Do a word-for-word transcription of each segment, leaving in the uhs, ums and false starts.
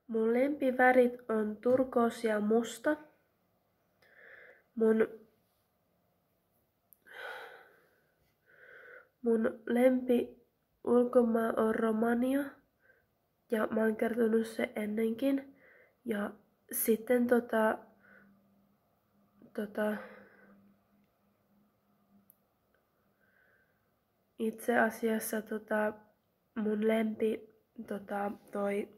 Mun lempivärit on turkoosi ja musta. Mun, mun lempi ulkomaa on Romania. Ja mä oon kertonut se ennenkin. Ja sitten tota, tota, itse asiassa tota, mun lempi tota, toi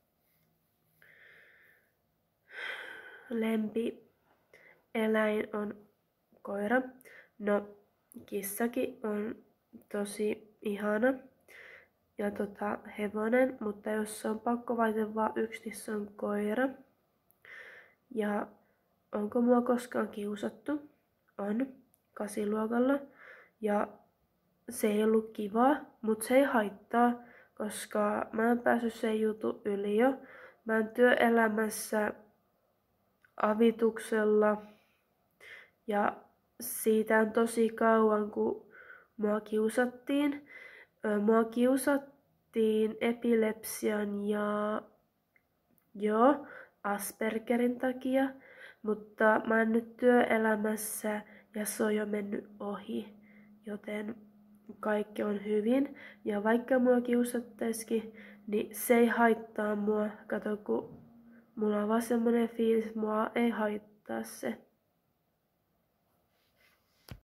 lempi eläin on koira. No, kissakin on tosi ihana. Ja tota, hevonen, mutta jos se on pakko valita vaan yksi, niin se on koira. Ja onko mua koskaan kiusattu? On. Kasiluokalla. Ja se ei ollut kivaa, mutta se ei haittaa, koska mä en päässyt sen jutun yli jo. Mä oon työelämässä avituksella ja siitä on tosi kauan, kun mua kiusattiin. Mua kiusattiin epilepsian ja joo, Aspergerin takia, mutta mä oon nyt työelämässä ja se on jo mennyt ohi, joten kaikki on hyvin. Ja vaikka mua kiusattaisikin, niin se ei haittaa mua. Kato, kun mulla on vaan semmonen fiilis, että mua ei haittaa se.